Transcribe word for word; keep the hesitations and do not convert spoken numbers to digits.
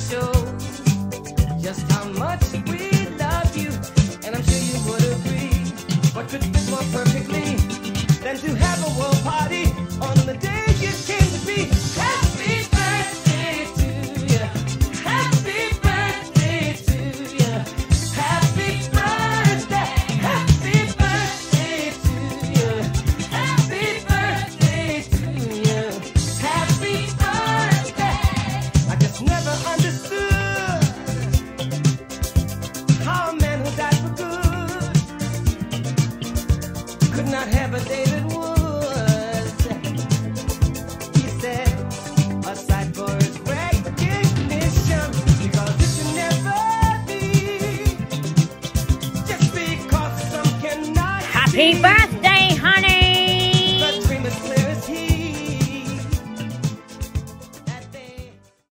shows just how much we love you, and I'm sure you would agree. What could fit more perfectly than to have a world party on the day you came to be? Happy birthday to you. Happy birthday to you. Happy birthday. Happy birthday to you. Happy birthday to you. Happy birthday. I just never understood how a man who died for good could not have a David Woods. He said, aside for his recognition, because it can never be, just because some cannot Happy see. birthday, honey.